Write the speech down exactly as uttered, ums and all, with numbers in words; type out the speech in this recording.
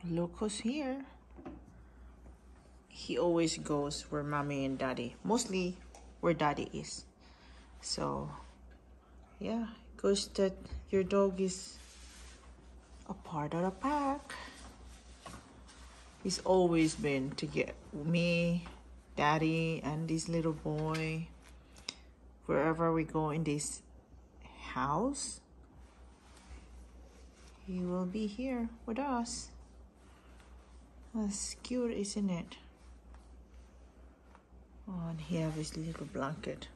Look who's here. He always goes where mommy and daddy, mostly where daddy is. So yeah, goes that your dog is a part of the pack. He's always been to get me, daddy, and this little boy. Wherever we go in this house, he will be here with us. That's cute, isn't it? Oh, and he have his little blanket.